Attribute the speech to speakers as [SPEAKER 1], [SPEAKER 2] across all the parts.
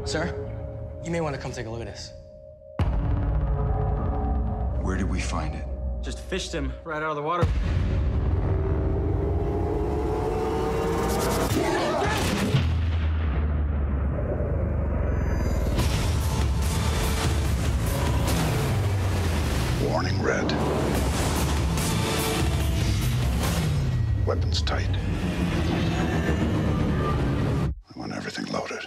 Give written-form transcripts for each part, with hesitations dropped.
[SPEAKER 1] Sir, you may want to come take a look at this.
[SPEAKER 2] Where did we find it?
[SPEAKER 3] Just fished him right out of the water.
[SPEAKER 4] Warning red. Weapons tight. I want everything loaded.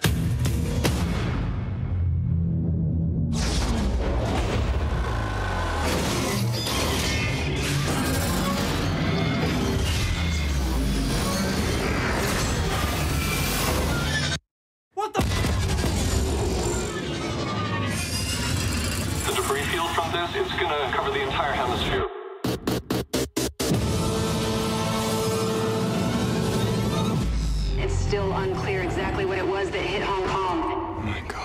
[SPEAKER 3] What the?
[SPEAKER 5] The debris field from this, it's gonna cover the entire hemisphere.
[SPEAKER 6] It's still unclear exactly what it was that hit Hong Kong.
[SPEAKER 2] Oh my God.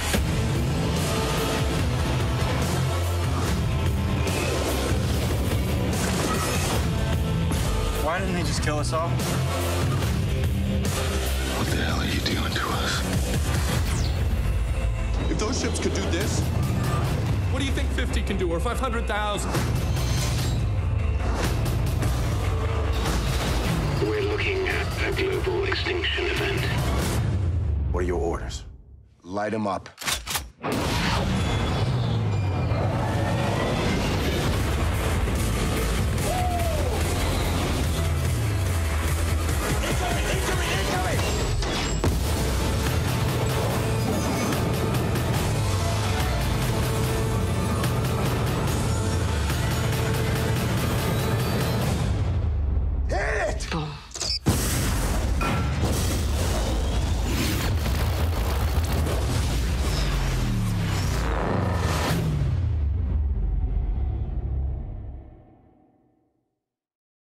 [SPEAKER 3] Why didn't they just kill us all?
[SPEAKER 4] What the hell are you doing to us?
[SPEAKER 7] If those ships could do this, what do you think 50 can do, or 500,000?
[SPEAKER 8] We're looking at a global extinction event.
[SPEAKER 2] What are your orders? Light them up.